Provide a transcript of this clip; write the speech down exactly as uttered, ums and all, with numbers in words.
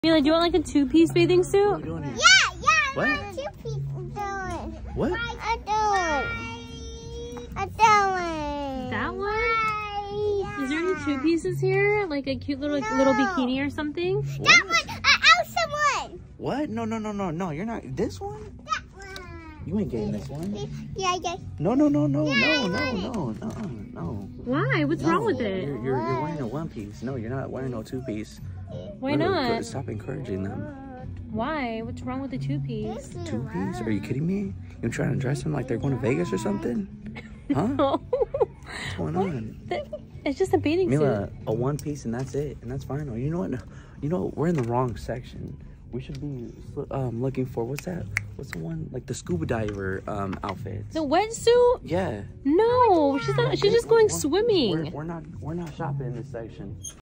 Mila, do you want like a two-piece bathing suit? What are you doing here? Yeah, yeah, What? I want two-piece doing. What? I do it. I do it. That one? Is there any two pieces here? Like a cute little No. little bikini or something? What? That one, I also one. What? No, no, no, no, no. You're not. This one? That one. You ain't getting this one. Yeah, yeah. No, no, no, no, Yeah, no, I no, want no, no, no. Why? What's No, wrong with it? You're, you're, you're wearing a one piece. No, you're not wearing no two piece. Why not? Stop encouraging them. Why? What's wrong with the two-piece? Two piece? Are you kidding me? You trying to dress them like they're going to Vegas or something? Huh? No. What's going on? It's just a bathing Mila, suit. a one piece and that's it, and that's fine. Oh, you know what? You know we're in the wrong section. We should be um looking for what's that? What's the one like the scuba diver um outfits? The wetsuit? Yeah. No, she's not. She's just going swimming. We're, we're not. We're not shopping in this section.